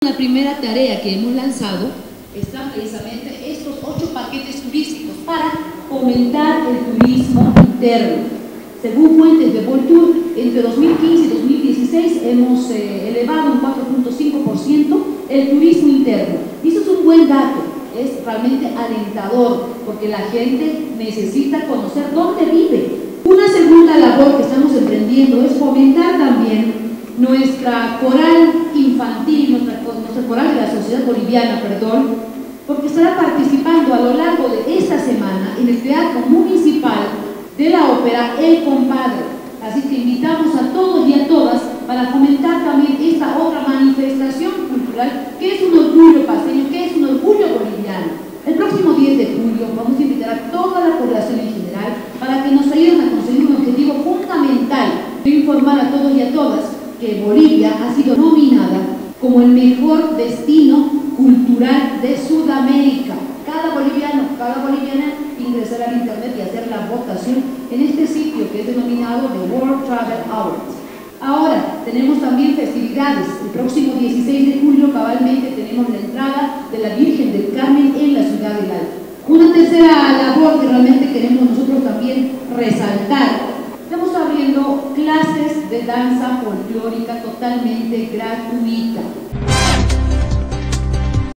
La primera tarea que hemos lanzado están precisamente estos 8 paquetes turísticos para fomentar el turismo interno. Según fuentes de Voltur, entre 2015 y 2016 hemos elevado un 4.5% el turismo interno. Y eso es un buen dato, es realmente alentador, porque la gente necesita conocer dónde vive. Una segunda labor que estamos emprendiendo es fomentar también nuestra coral infantil, nuestra coral de la sociedad boliviana, porque estará participando a lo largo de esta semana en el Teatro Municipal de la ópera El Compadre. Así que invitamos a todos y a todas para fomentar también esta otra manifestación cultural que es un orgullo paseño, que es un orgullo boliviano. El próximo 10 de julio vamos a invitar a toda la población en general para que nos ayuden a conseguir un objetivo fundamental de informar a todos y a todas que Bolivia ha sido nominada como el mejor destino cultural de Sudamérica. Cada boliviano, cada boliviana ingresar al internet y hacer la votación en este sitio que es denominado The World Travel Awards. Ahora tenemos también festividades. El próximo 16 de julio cabalmente tenemos la entrada de la Virgen del Carmen en la ciudad del Alto. Una tercera labor que realmente queremos nosotros también resaltar: estamos abriendo clases de danza folclórica totalmente gratuita.